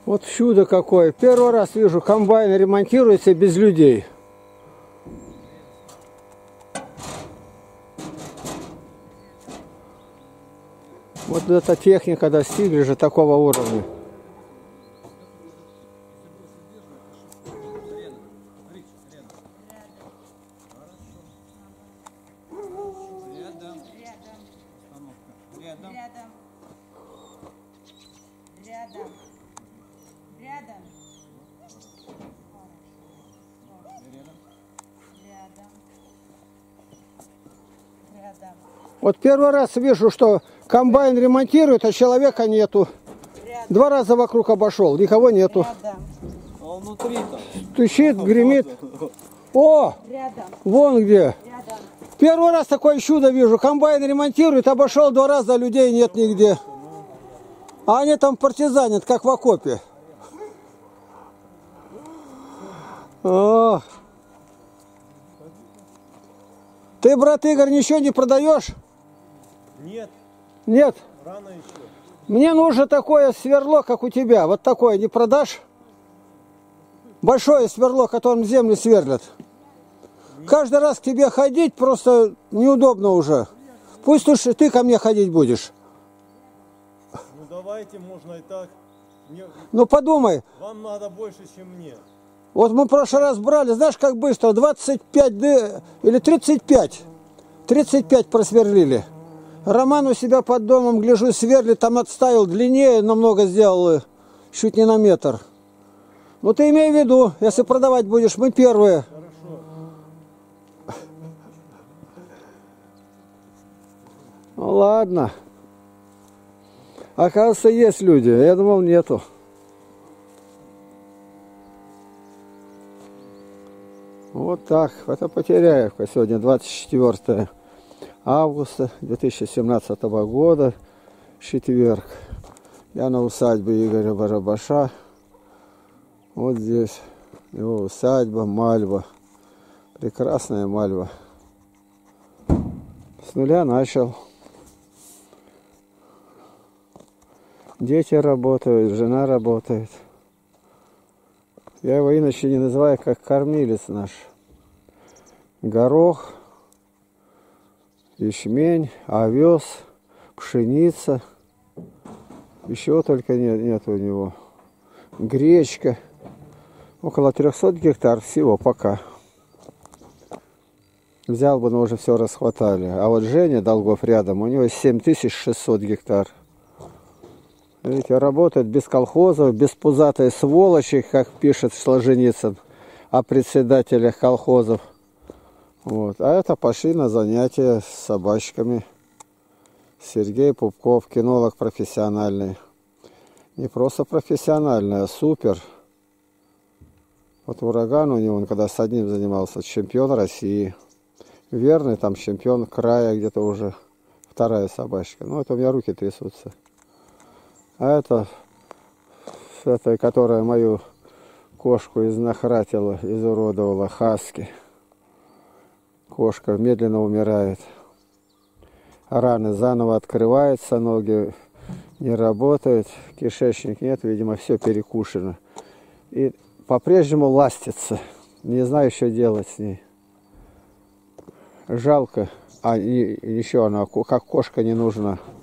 Вот чудо какое. Первый раз вижу, комбайн ремонтируется без людей. Вот эта техника достигли же такого уровня. Вот первый раз вижу, что комбайн ремонтирует, а человека нету. Рядом. 2 раза вокруг обошел, никого нету. Он внутри-то. Стучит, гремит. О! Рядом. Вон где. Рядом. Первый раз такое чудо вижу. Комбайн ремонтирует, обошел 2 раза, людей нет нигде. А они там партизанят, как в окопе. О. Ты, брат Игорь, ничего не продаешь? Нет. Нет? Рано еще. Мне нужно такое сверло, как у тебя. Вот такое не продашь? Большое сверло, которым землю сверлят. Нет. Каждый раз к тебе ходить просто неудобно уже. Пусть уж ты ко мне ходить будешь. Ну давайте, можно и так. Ну подумай. Вам надо больше, чем мне. Вот мы в прошлый раз брали, знаешь, как быстро? 25 или 35. 35 просверлили. Роман у себя под домом, гляжу, сверлит, там отставил, длиннее намного сделал, чуть не на метр. Ну ты имей в виду, если продавать будешь, мы первые. Хорошо. Ну ладно. Оказывается, есть люди, я думал, нету. Вот так, это Потеряевка, сегодня 24 августа 2017 года, четверг. Я на усадьбе Игоря Барабаша. Вот здесь его усадьба, мальва. Прекрасная мальва. С нуля начал. Дети работают, жена работает. Я его иначе не называю, как кормилец наш. Горох, ячмень, овес, пшеница. Еще только нет у него. Гречка. Около 300 гектар всего пока. Взял бы, но уже все расхватали. А вот Женя Долгов рядом, у него 7600 гектар. Видите, работает без колхозов, без пузатой сволочи, как пишет Солженицын о председателях колхозов. Вот. А это пошли на занятия с собачками. Сергей Пупков, кинолог профессиональный. Не просто профессиональный, а супер. Вот ураган у него, он когда с одним занимался, чемпион России. Верный там чемпион края, где-то уже 2-я собачка. Ну, это у меня руки трясутся. А это, которая мою кошку изнахратила, изуродовала, хаски. Кошка медленно умирает. Раны заново открываются, ноги не работают, кишечник нет, видимо, все перекушено. И по-прежнему ластится. Не знаю, что делать с ней. Жалко. А еще она, как кошка, не нужна.